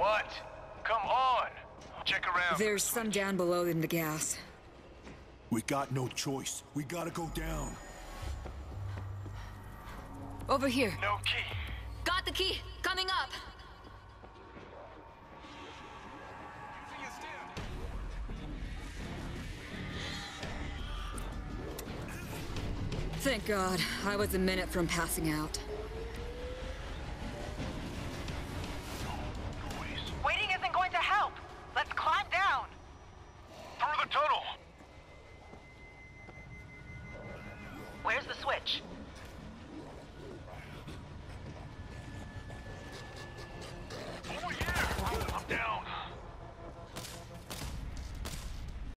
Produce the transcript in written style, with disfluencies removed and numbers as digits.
What? Come on. Check around. There's some down below in the gas. We got no choice. We gotta go down. Over here. No key. Got the key. Coming up. Thank God. I was a minute from passing out. Waiting isn't going to help. Let's climb down. Through the tunnel. Where's the switch?